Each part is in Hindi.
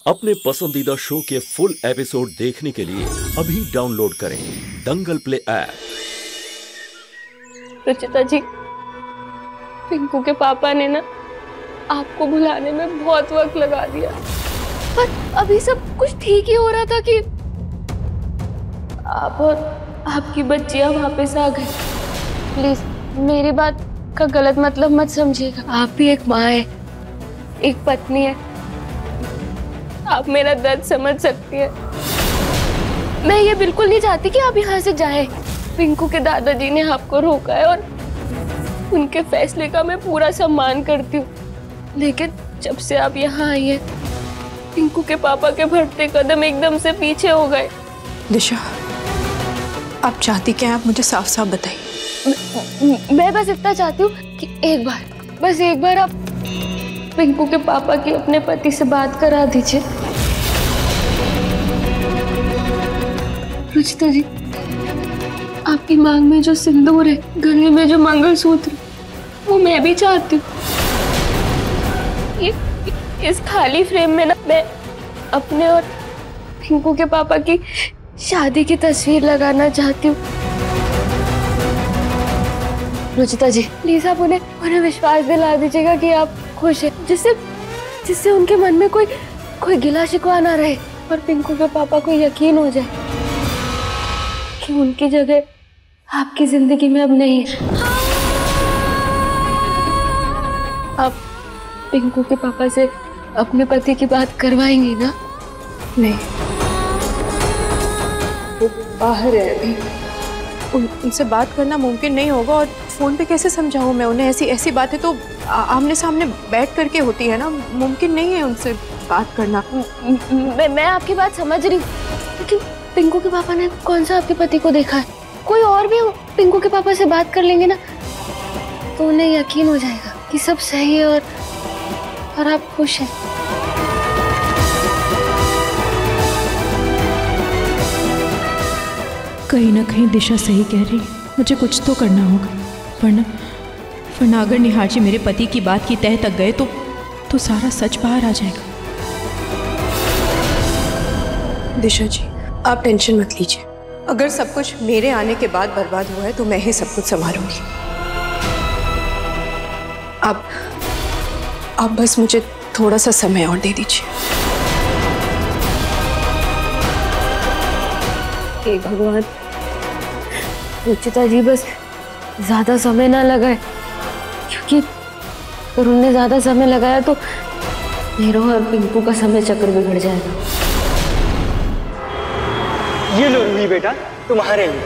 अपने पसंदीदा शो के फुल एपिसोड देखने के लिए अभी डाउनलोड करें दंगल प्ले ऐप। रुचिता जी, पिंकू के पापा ने ना आपको भुलाने में बहुत वक्त लगा दिया, पर अभी सब कुछ ठीक ही हो रहा था कि आप और आपकी बच्चियां वापस आ गई। प्लीज मेरी बात का गलत मतलब मत समझिएगा। आप भी एक माँ है, एक पत्नी है, आप मेरा दर्द समझ सकती है। मैं ये बिल्कुल नहीं चाहती कि आप यहाँ से जाएं। पिंकू के दादाजी ने आपको रोका है और उनके फैसले का मैं पूरा सम्मान करती हूँ, लेकिन जब से आप यहाँ आई हैं, पिंकू के पापा के बढ़ते कदम एकदम से पीछे हो गए। दिशा, आप चाहती क्या हैं? आप मुझे साफ साफ बताइए। मैं बस इतना चाहती हूँ कि बस एक बार आप पिंकू के पापा की अपने पति से बात करा दीजिए। रुचिता जी, आपकी मांग में जो सिंदूर है, गले में जो मंगलसूत्र, वो मैं भी चाहती हूँ। इस खाली फ्रेम में ना मैं अपने और पिंकू के पापा की शादी की तस्वीर लगाना चाहती हूँ। रुचिता जी, प्लीज आप उन्हें विश्वास दिला दीजिएगा कि आप खुश हैं, जिससे उनके मन में कोई गिला शिकवा ना रहे और पिंकू के पापा को यकीन हो जाए कि उनकी जगह आपकी जिंदगी में अब नहीं है। आप पिंकू के पापा से अपने पति की बात करवाएंगी ना? नहीं, वो बाहर है अभी, उनसे बात करना मुमकिन नहीं होगा। और फोन पे कैसे समझाऊं मैं उन्हें? ऐसी बातें तो आमने सामने बैठ करके होती है ना, मुमकिन नहीं है उनसे बात करना। मैं आपकी बात समझ रही हूँ, लेकिन पिंकू के पापा ने कौन सा आपके पति को देखा है? कोई और भी पिंकू के पापा से बात कर लेंगे ना, तो उन्हें यकीन हो जाएगा कि सब सही है और आप खुश हैं। कहीं ना कहीं दिशा सही कह रही है, मुझे कुछ तो करना होगा, वरना अगर निहार जी मेरे पति की बात की तह तक गए तो सारा सच बाहर आ जाएगा। दिशा जी, आप टेंशन मत लीजिए। अगर सब कुछ मेरे आने के बाद बर्बाद हुआ है तो मैं ही सब कुछ संभालूंगी। आप बस मुझे थोड़ा सा समय और दे दीजिए। हे भगवान, रुचिता जी बस ज्यादा समय ना लगाए, क्योंकि अगर उन्होंने ज्यादा समय लगाया तो मेरा और पिंकू का समय चक्र बिगड़ जाएगा। ये लो रूही बेटा, तुम्हारे लिए।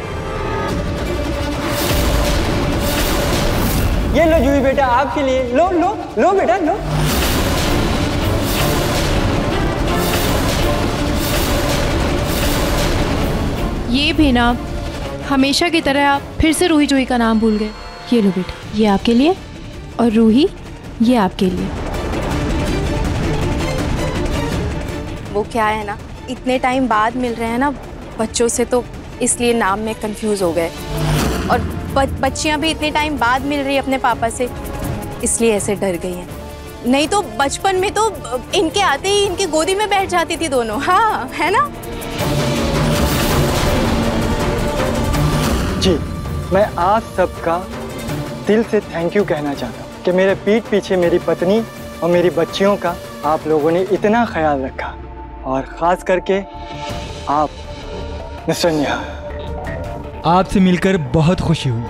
ये लो जूही बेटा, आपके लिए। लो लो लो बेटा, लो। ये भी ना, हमेशा की तरह आप फिर से रूही जूही का नाम भूल गए। ये लो बेटा, ये आपके लिए, और रूही ये आपके लिए। वो क्या है ना, इतने टाइम बाद मिल रहे हैं ना बच्चों से, तो इसलिए नाम में कंफ्यूज हो गए। और बच्चियां भी इतने टाइम बाद मिल रही है अपने पापा से, इसलिए ऐसे डर गई हैं। नहीं तो बचपन में तो इनके आते ही इनकी गोदी में बैठ जाती थी दोनों। हाँ, है ना? जी, मैं आप सबका दिल से थैंक यू कहना चाहता हूँ कि मेरे पीठ पीछे मेरी पत्नी और मेरी बच्चियों का आप लोगों ने इतना ख्याल रखा, और ख़ास करके आप मिस्टर निहार। आपसे मिलकर बहुत खुशी हुई।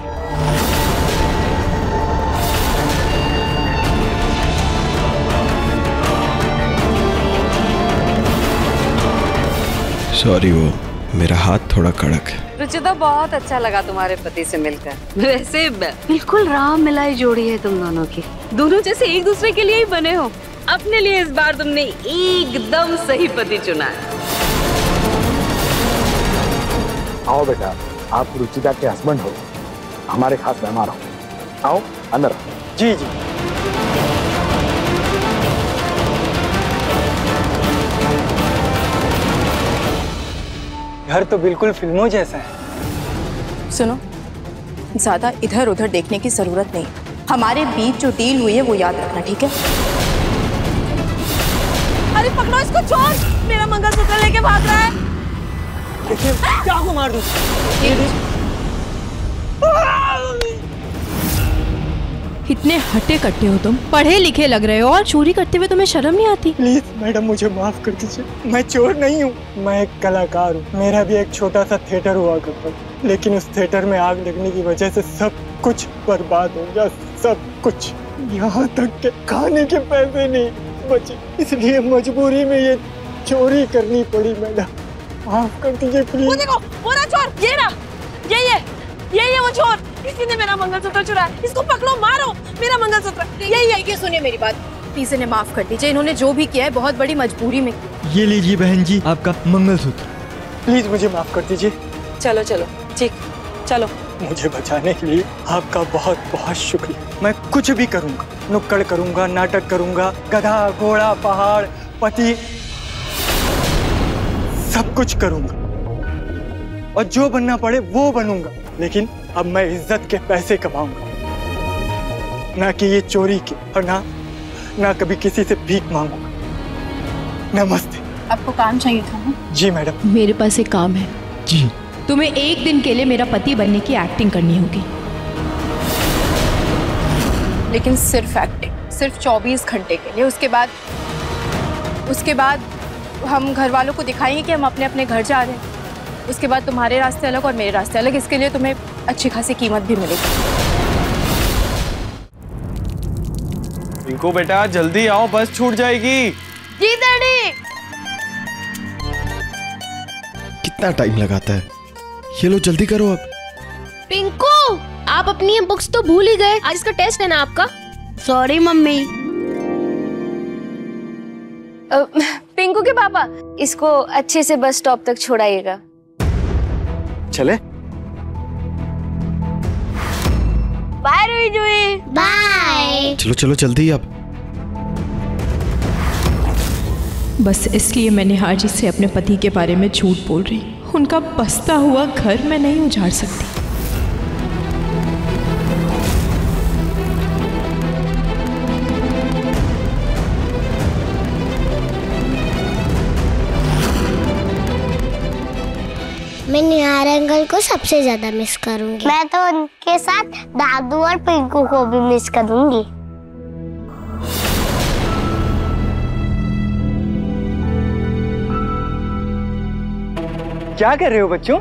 सॉरी, वो मेरा हाथ थोड़ा कड़क है। रुचिता, बहुत अच्छा लगा तुम्हारे पति से मिलकर। वैसे बिल्कुल राम मिलाई जोड़ी है तुम दोनों की। दोनों जैसे एक दूसरे के लिए ही बने हो। अपने लिए इस बार तुमने एकदम सही पति चुना है। आओ बेटा, आप रुचिता के हस्बैंड हो, हमारे खास मेहमान हो। आओ अंदर। जी जी। घर तो बिल्कुल फिल्मों जैसा है। सुनो, ज्यादा इधर उधर देखने की जरूरत नहीं। हमारे बीच जो डील हुई है वो याद रखना, ठीक है? अरे पकड़ो इसको, चोर मेरा मंगलसूत्र लेके भाग रहा है। देखिए क्या को मार दूं। इतने हट्टे कट्टे हो तुम, पढ़े लिखे लग रहे हो और चोरी करते हुए तुम्हें शर्म नहीं आती? प्लीज मैडम मुझे माफ कर दीजिए, मैं चोर नहीं हूँ, मैं एक कलाकार हूँ। मेरा भी एक छोटा सा थिएटर हुआ करता, लेकिन उस थिएटर में आग लगने की वजह से सब कुछ बर्बाद हो गया, सब कुछ। यहाँ तक के खाने के पैसे नहीं बचे, इसलिए मजबूरी में ये चोरी करनी पड़ी। मैडम माफ कर दीजिए प्लीज। वो देखो वो ना चोर, ये ना, ये वो चोर, इसी ने मेरा मंगलसूत्र चुराया। इसको पकड़ो, मारो, मेरा मंगलसूत्र। ये सुनिए मेरी बात, प्लीज इन्हें माफ कर दीजिए, इन्होंने जो भी किया है बहुत बड़ी मजबूरी में किया। ये लीजिए बहन जी आपका मंगलसूत्र। प्लीज मुझे माफ कर दीजिए। चलो चलो ठीक, चलो। मुझे बचाने के लिए आपका बहुत बहुत शुक्रिया। मैं कुछ भी करूंगा, नुक्कड़ करूंगा, नाटक करूंगा, गधा घोड़ा पहाड़ पति सब कुछ करूंगा और जो बनना पड़े वो बनूंगा, लेकिन अब मैं इज्जत के पैसे कमाऊंगा, ना कि ये चोरी के, और ना कभी किसी से भीख मांगूंगा। नमस्ते। आपको काम चाहिए था ना? जी मैडम। मेरे पास एक काम है जी। तुम्हें एक दिन के लिए मेरा पति बनने की एक्टिंग करनी होगी। लेकिन सिर्फ एक्टिंग, सिर्फ 24 घंटे के लिए। उसके बाद हम घर वालों को दिखाएंगे कि हम अपने अपने घर जा रहे हैं। उसके बाद तुम्हारे रास्ते अलग और मेरे रास्ते अलग। इसके लिए तुम्हें अच्छी खासी कीमत भी मिलेगी। पिंकू बेटा जल्दी आओ, बस छूट जाएगी। जी डैडी। कितना टाइम लगाता है, ये लो जल्दी करो अब। पिंकू, आप अपनी ये बुक्स तो भूल ही गए, आज इसका टेस्ट है ना आपका। Sorry mummy. पिंकू के पापा, इसको अच्छे से बस स्टॉप तक छोड़ाइएगा। चले। बाय रुई जुई। बाय। चलो चलो जल्दी अब। बस इसलिए मैं निहार जी से अपने पति के बारे में झूठ बोल रही। उनका बसता हुआ घर मैं नहीं उजाड़ सकती। मैं निहार अंकल को सबसे ज्यादा मिस करूंगी। मैं तो उनके साथ दादू और पिंकू को भी मिस करूंगी। क्या कर रहे हो बच्चों?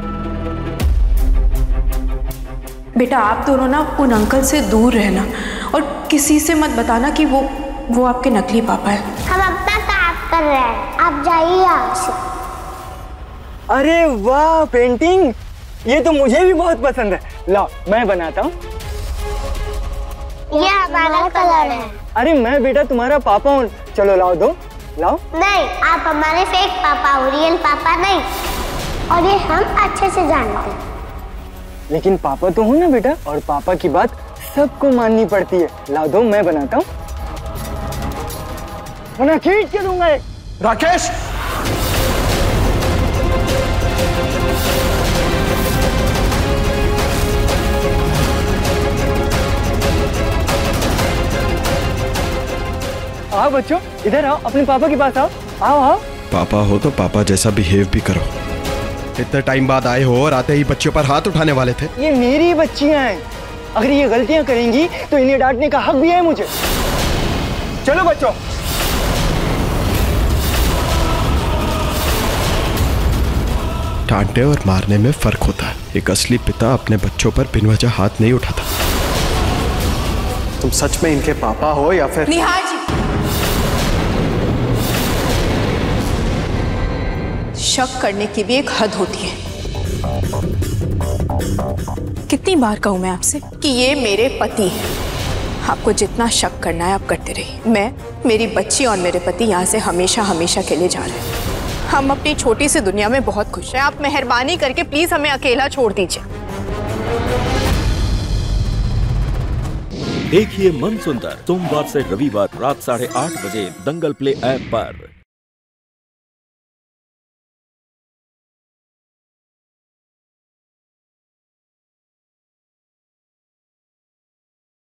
बेटा आप दोनों ना उन अंकल से दूर रहना और किसी से मत बताना कि वो आपके नकली पापा है। हम अपना काम कर रहे हैं, आप जाइए यहाँ से। अरे वाह पेंटिंग, ये तो मुझे भी बहुत पसंद है। लाओ मैं बनाता हूँ। ये हमारा कलर है। अरे मैं बेटा तुम्हारा पापा हूँ, चलो लाओ दो, लाओ। नहीं, आप हमारे फेक पापा हो, रियल पापा नहीं, और ये हम अच्छे से जानते हैं। लेकिन पापा तो हूँ ना बेटा, और पापा की बात सबको माननी पड़ती है। लाओ दो मैं बनाता हूँ, वरना खींच के दूंगा। राकेश आओ बच्चों, इधर आओ, अपने पापा के पास आओ। आओ आओ। पापा हो तो पापा जैसा बिहेव भी करो। इतने टाइम बाद आए हो और आते ही बच्चों पर हाथ उठाने वाले थे। ये मेरी बच्चियां हैं, अगर ये गलतियां करेंगी तो इन्हें डांटने का हक भी है मुझे। चलो बच्चों। डांटने और मारने में फर्क होता है। एक असली पिता अपने बच्चों पर बिन वजह हाथ नहीं उठाता। तुम सच में इनके पापा हो या फिर? निहार जी, शक करने की भी एक हद होती है। कितनी बार कहूं मैं आपसे कि ये मेरे पति हैं। आपको जितना शक करना है आप करते रहिए। मैं, मेरी बच्ची और मेरे पति यहाँ से हमेशा हमेशा के लिए जा रहे हैं। हम अपनी छोटी सी दुनिया में बहुत खुश हैं। आप मेहरबानी करके प्लीज हमें अकेला छोड़ दीजिए। देखिए मनसुंदर सोमवार से रविवार रात 8:30 बजे दंगल प्ले ऐप पर।